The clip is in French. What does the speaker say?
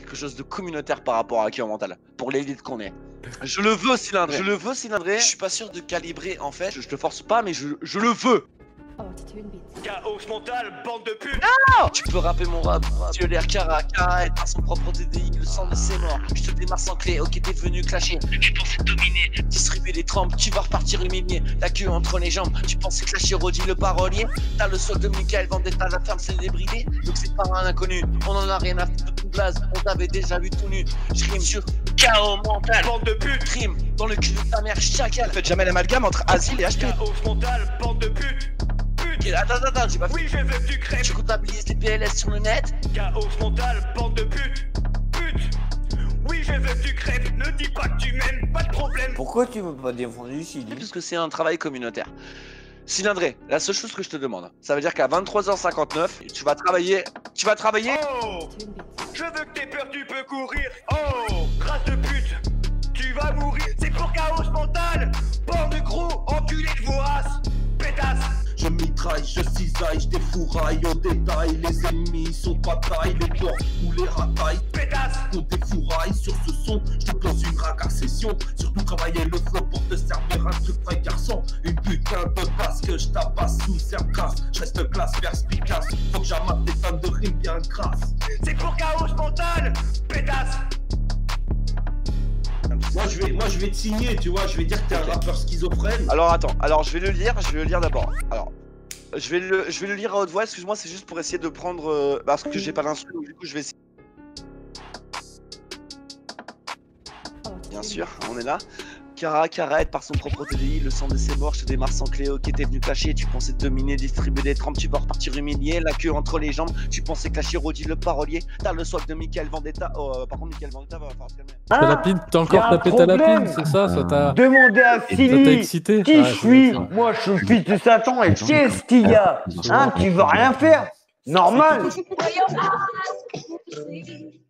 quelque chose de communautaire par rapport à KO Mental. Pour l'élite qu'on est. Je le veux cylindré. Je le veux cylindré. Je suis pas sûr de calibrer en fait. Je te force pas, mais je le veux. Chaos Mental, bande de putes. Non, tu peux rapper mon rap. Tu as l'air cara par son propre DDI. Le sang de ses morts. Je te démarre sans clé. Ok, t'es venu clasher. Tu pensais dominer. Distribuer les trempes. Tu vas repartir humilié. La queue entre les jambes. Tu pensais clasher Roddy le parolier. T'as le sol de Michael Vendetta. La femme célébrité. Donc c'est pas un inconnu. On en a rien à foutre de tout glace. On t'avait déjà vu tout nu. Je rime sur Chaos Mental. Bande de putes. Rime dans le cul de ta mère chacal. Faites jamais l'amalgame entre asile et HP. Chaos Mental, bande de putes. Attends, j'ai pas Oui, je veux que tu crèves. Tu comptabilises les PLS sur le net. Chaos Mental, bande de putes. Pute. Oui, je veux que tu crèves. Ne dis pas que tu m'aimes, pas de problème. Pourquoi tu veux pas défendre Lucille? Parce que c'est un travail communautaire. Cylindré, la seule chose que je te demande, ça veut dire qu'à 23h59, tu vas travailler. Oh, je veux que t'aies peur, tu peux courir. Oh, race de pute, tu vas mourir. C'est pour Chaos Mental, bande de gros enculés de voraces. Pétasse. Je mitraille, je cisaille, je défouraille au détail. Les ennemis sont pas taille, les porcs ou les ratailles. Pétasse. Quand t'es fourraille sur ce son, je te pose une racar session. Surtout travailler le flow pour te servir un truc vrai garçon. Une putain de basse que je tabasse sous serre grasse. Je reste classe, perspicace. Faut que j'amasse des tonnes de rimes bien grasses. C'est pour Chaos Mental, pétasse. Moi je vais te signer, tu vois, je vais dire que t'es un rappeur schizophrène. Alors attends, je vais le lire d'abord. Alors, je vais le lire à haute voix, excuse-moi, c'est juste pour essayer de prendre... parce que j'ai pas l'instru, donc du coup je vais essayer. Bien sûr, on est là. Cara aide par son propre TDI, le sang de ses morts, je te démarre sans Cléo qui était venu clasher. Tu pensais dominer, distribuer des trempes, tu vas repartir humilié, la queue entre les jambes. Tu pensais clasher Roddy le parolier, t'as le swag de Michael Vendetta. Oh, par contre, Michael Vendetta va falloir se calmer. Ta lapine, t'as encore tapé ta lapine, c'est ça? Ça t'a Demandez à ça t'a Silly excité? qui Ouais, je ça suis. doit être Moi, je suis le fils de Satan et qu'est-ce qu'il y a? Hein, tu veux rien faire? Normal. For your eyes.